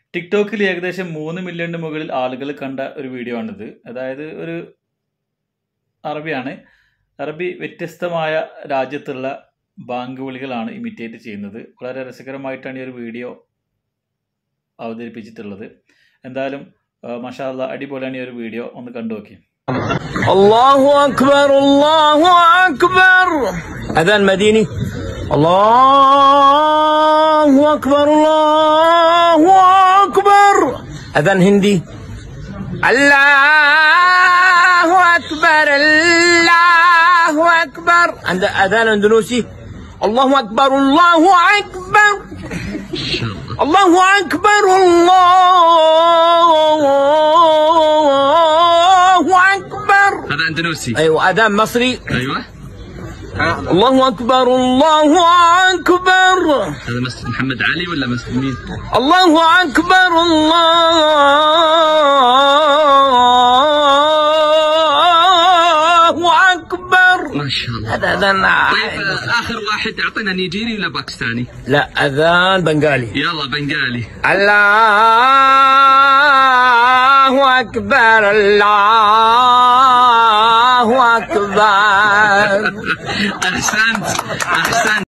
ടിക്ടോക്കിൽ ഏകദേശം 3 മില്യണിന് മുകളിൽ ആളുകൾ കണ്ട ഒരു വീഡിയോ ആണിത്. അതായത് ഒരു അറബിയാണ്. അറബി വ്യത്യസ്തമായ രാജ്യത്തുള്ള ബാങ്ക് വിളികളാണ് ഇമിറ്റേറ്റ് ചെയ്യുന്നത്. വളരെ രസകരമായിട്ടാണ് ഈ ഒരു വീഡിയോ അവതരിപ്പിച്ചിട്ടുള്ളത്. എന്തായാലും മാഷാ അല്ലാഹ് അടിപൊളിയാണ് ഈ ഒരു വീഡിയോ. ഒന്ന് കണ്ടു നോക്കി. അല്ലാഹു അക്ബർ അല്ലാഹു അക്ബർ. അദാൻ മദീനി. അല്ലാഹു അക്ബർ അല്ലാഹു അക്ബർ. അദാൻ ഹിന്ദി. അല്ലാഹു അക്ബർ അല്ലാഹു അക്ബർ. അദാൻ അന്തലൂസി. അല്ലാഹു അക്ബർ അല്ലാഹു അക്ബർ. الله أكبر الله أكبر. هذا أندلسي. أيوة أذان مصري. أيوة. الله أكبر الله أكبر. هذا مسجد محمد علي ولا مسجد مين؟ الله أكبر الله أكبر. ما شاء الله. هذا أذان. طيب آخر واحد أعطينا نيجيري ولا باكستاني؟ لا أذان بنغالي. يلا بنغالي. الله أكبر الله أكبر. أحسنت أحسنت.